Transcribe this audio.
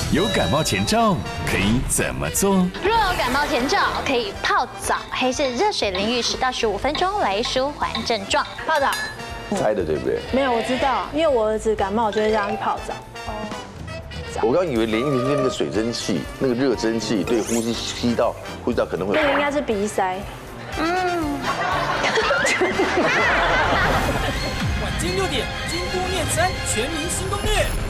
有感冒前兆可以怎么做？ 若有感冒前兆，可以泡澡，还是热水淋浴10到15分钟来舒缓症状。 泡澡。 猜的对不对？ 没有，我知道，因为我儿子感冒，我就会让他去泡澡。 我刚以为连浴是那个水蒸气，那个热蒸气对呼吸道可能会。 那个应该是鼻塞。 晚间6点，京都念3全民新攻略。